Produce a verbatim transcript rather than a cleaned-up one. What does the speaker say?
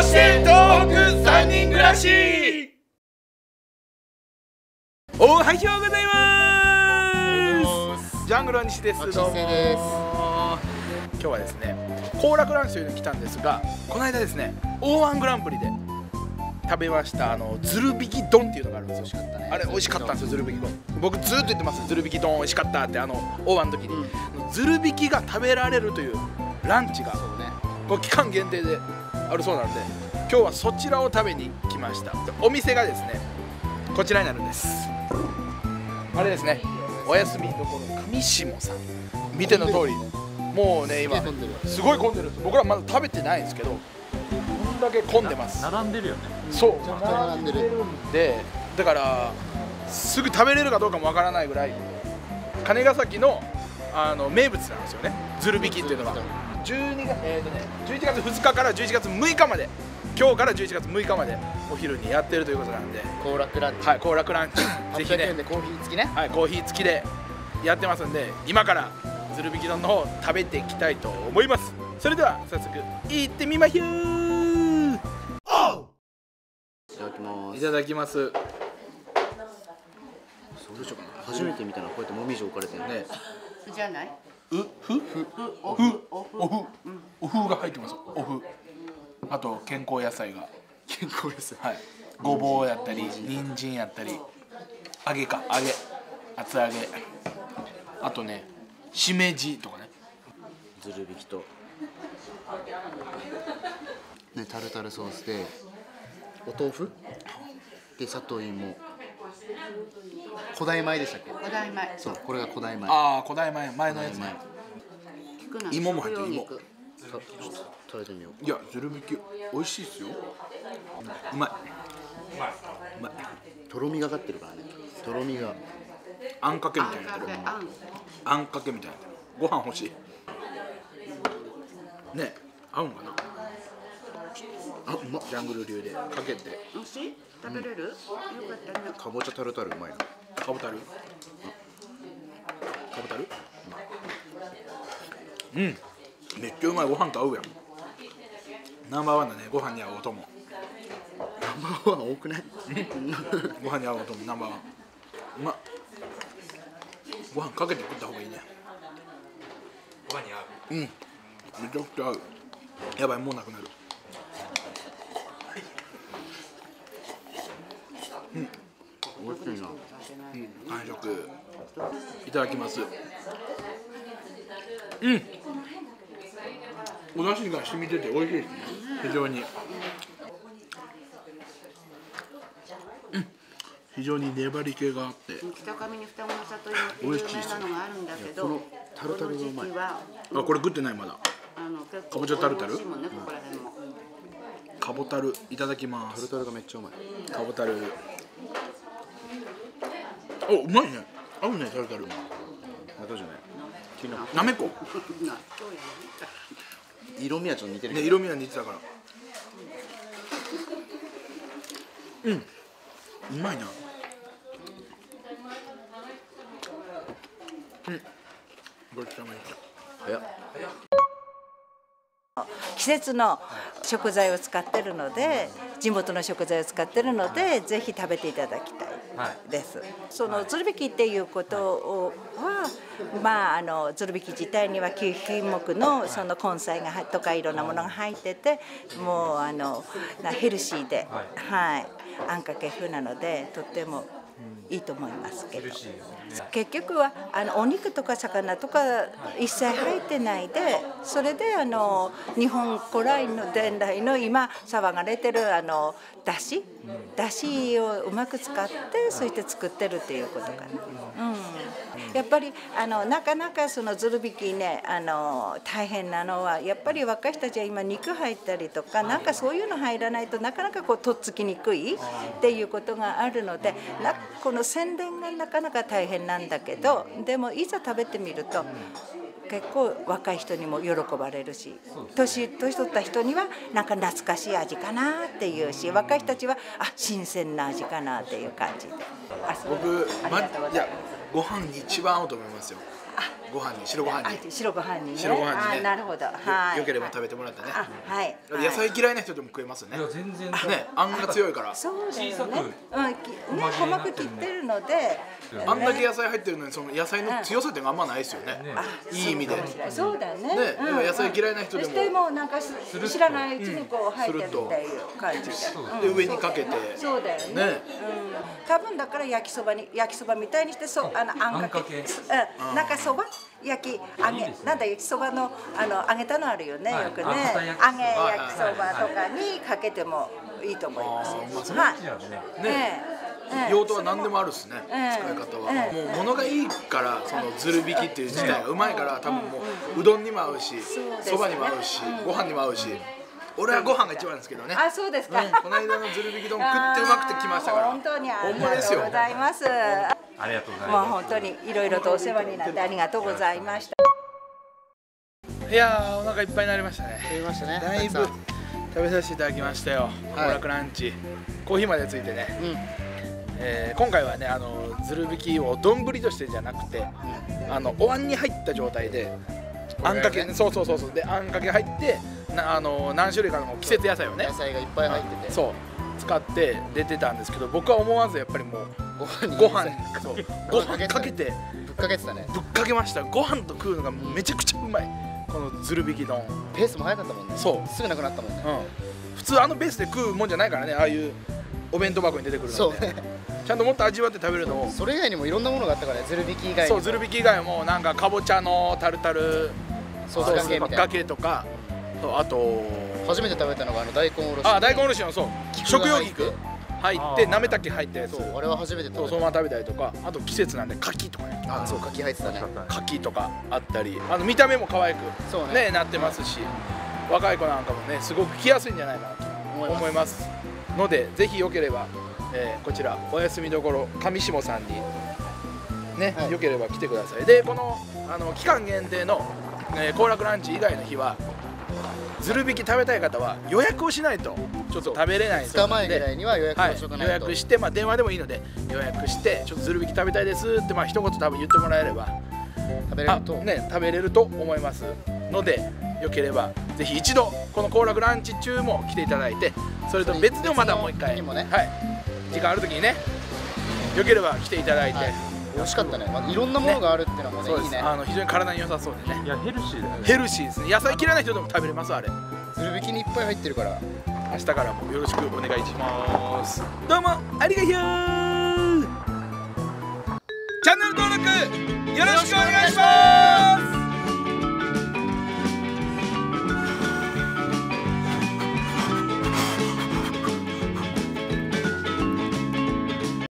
して東北三人暮らし。おはようございます。ジャングル西です。どうも。今日はですね、行楽ランチというのに来たんですが、この間ですね、オーワングランプリで食べましたあのズルビキ丼っていうのがあるんですよ。美味しかったね。あれ美味しかったんですよ、ズルビキ丼。僕ずっと言ってます、ズルビキ丼美味しかったって。あのオーワンの時に、うん、ズルビキが食べられるというランチが、そうね、こう期間限定であるそうなんで、今日はそちらを食べに来ました。お店がですね、こちらになるんです。あれですね、おやすみどころ上下さん。見ての通り、もうね今すごい混んでるんです。僕らまだ食べてないんですけど、こんだけ混んでます。 並んでるよね。 そう、並んでるんで、だからすぐ食べれるかどうかもわからないぐらい金ヶ崎のあの名物なんですよね、ズルビキっていうのは。じゅうにがつ、えーとね、じゅういちがつふつかからじゅういちがつむいかまで、今日からじゅういちがつむいかまでお昼にやってるということなんで、 行楽ランチ、 はい、行楽ランチぜひね、 コーヒー付きね、 はい、コーヒー付きでやってますんで、今からズルビキ丼の方食べていきたいと思います。それでは早速行ってみまひゅー。 いただきます。 いただきます。どうしようかな。初めて見たのはこうやってもみじ置かれてるね。 じゃない？ う、ふ、ふ、おふ、おふ、おふが入ってます。おふ。あと健康野菜が。 健康野菜。 はい。ごぼうやったり、人参やったり。揚げか、揚げ。厚揚げ。あとね、しめじとかね。 ズルビキと。ね、タルタルソースで。お豆腐。で、里芋。古代米でしたっけ？ 古代米。 そう、これが古代米。 ああ、古代米、前のやつね。芋も入ってる、芋。 ちょっと食べてみよう。 いや、ズルビキ美味しいですよ。うまい。うまい。 とろみがかってるからね。とろみが。 あんかけみたいになってる。あんかけみたいになってる。ご飯欲しい。ね、合うんかな。あ、うまっ。ジャングル流でかけて。 美味しい？食べれる？よかったね。 かぼちゃタルタルうまいな。 かぼたる？かぼたる？うん。めっちゃうまい。ご飯と合うやん。ナンバーワンだね。ご飯に合うお供。 ナンバーワン多くない？ ご飯に合うお供ナンバーワン。うまっ。ご飯かけて食った方がいいね。 ご飯に合う。 うん。めちゃくちゃ合う。やばい、もうなくなる。うん。 美味しいな。 うん、完食。いただきます。うん。お出汁が染みてて美味しいですね。非常に。うん。非常に粘り気があって。 北上に双子の里芋っていう有名なのがあるんだけど、このタルタルがうまい。 あ、これ食ってないまだ。 あの結構かぼちゃタルタル？ 美味しいもんね、ここら辺も。 かぼたるいただきます。 タルタルがめっちゃうまい。 かぼたる。お、うまいね。合うね、タルタル。 納豆じゃない。 なめこ。 色味はちょっと似てる。 ね、色味は似てたから。うん。うまいな。うん。ごちそうさまでした。早っ。 季節の食材を使ってるので、地元の食材を使ってるので、ぜひ食べていただきたいです。そのズルビキっていうことをは、まああのズルビキ自体にはきゅうひんもくのその根菜がとかいろんなものが入ってて、もうあのヘルシーで、はい、あんかけ風なのでとってもいいと思いますけど、結局はあのお肉とか魚とか一切入ってないで、それであの日本古来の伝来の今騒がれてるあのだし、だしをうまく使ってそうして作ってるっていうことかな。うん、やっぱりあのなかなかそのズルビキね、あの大変なのはやっぱり若い人たちは今肉入ったりとかなんかそういうの入らないとなかなかこうとっつきにくいっていうことがあるので、なこの宣伝がなかなか大変なんだけど、でもいざ食べてみると結構若い人にも喜ばれるし、年年取った人にはなんか懐かしい味かなっていうし、若い人たちはあ新鮮な味かなっていう感じで。 僕、ま、いやご飯に一番合うと思いますよ。 ご飯に白ご飯にあ白ご飯にね。 白ご飯にねあなるほど。はい。 よければ食べてもらってね。 あはい。 野菜嫌いな人でも食えますね。 いや全然ね、あんが強いから。 そうだよね。 小さくうん、きね細く切ってるので。 あんだけ野菜入ってるのにその野菜の強さってあんまないですよね。いい意味で。ね、 そうだね。 でも野菜嫌いな人でも。 そしてもうなんか知らないうちにこう入ってるっていう感じで。 で上にかけて。 そうだよね。うん。多分だから焼きそばに焼きそばみたいにしてそうあのあんかけ。うん。なんかそば焼き揚げなんだ焼きそばのあの揚げたのあるよねよくね。揚げ焼きそばとかにかけてもいいと思います。はい。ね。 用途は何でもあるっすね、使い方は、もう物がいいからそのずる引きっていう自体がうまいから多分もううどんにも合うしそばにも合うしご飯にも合うし俺はご飯が一番ですけどね。 あそうですか、 この間のずる引き丼食ってうまくてきましたから本当にありがとうございます。 ありがとうございます。 もう本当にいろいろとお世話になってありがとうございました。 いやーお腹いっぱいになりましたね。 食べましたね。 だいぶ食べさせていただきましたよ。行楽ランチコーヒーまでついてね、えー、今回はねあのずる引きを丼としてじゃなくて、うん、あのお椀に入った状態であんかけ、ね、そうそうそうそうであんかけ入ってなあの何種類かの季節野菜をね野菜がいっぱい入っててそう使って出てたんですけど僕は思わずやっぱりもうご飯にご飯そうご飯かけてぶっかけてたね。 ぶっかけました。ご飯と食うのがめちゃくちゃうまいこのずる引き丼。 ペースも早かったもんね。 そうすぐなくなったもんね。 うん、普通あのペースで食うもんじゃないからねああいうお弁当箱に出てくるので、ね、ちゃんともっと味わって食べるのを。 それ以外にもいろんなものがあったからね、ずる引き以外にそうずる引き以外もなんかかぼちゃのタルタルソースかけみたいなかけとか、あと初めて食べたのがあの大根おろし。 あ大根おろしのそう食用菊入ってなめたけ入ったやつ、 そうあれは初めて食べた。 そのまま食べたりとか、あと季節なんで柿とかね、 あそう柿入ってたね。 柿とかあったり、あの見た目も可愛くそうねなってますし、若い子なんかもねすごく来やすいんじゃないかなと思いますので、ぜひよければ、えー、こちらお休みどころ上下さんにね、はい、よければ来てください。でこのあの期間限定のえー、行楽ランチ以外の日はずる引き食べたい方は予約をしないとちょっと食べれないので、 ふつかまえぐらいには予約をしとかないと、 はい、予約して、まあ、電話でもいいので予約してちょっとずる引き食べたいですってまあ一言多分言ってもらえれば食べれると、 ね、食べれると思いますので、よければぜひ一度この行楽ランチ中も来ていただいて、それと別でもまたもう一回、 ね、 はい、時間ある時にねよければ来ていただいて、はい、 美味しかったね、まあ、いろんなものがあるっていうのもね、ねいいね。 あの非常に体に良さそうでね。 いやヘルシーだよね。 ヘルシーですね。野菜嫌いな人でも食べれますあれ。 ずる引きにいっぱい入ってるから明日からもよろしくお願いします。どうもありがとう。チャンネル登録よろしくお願いします。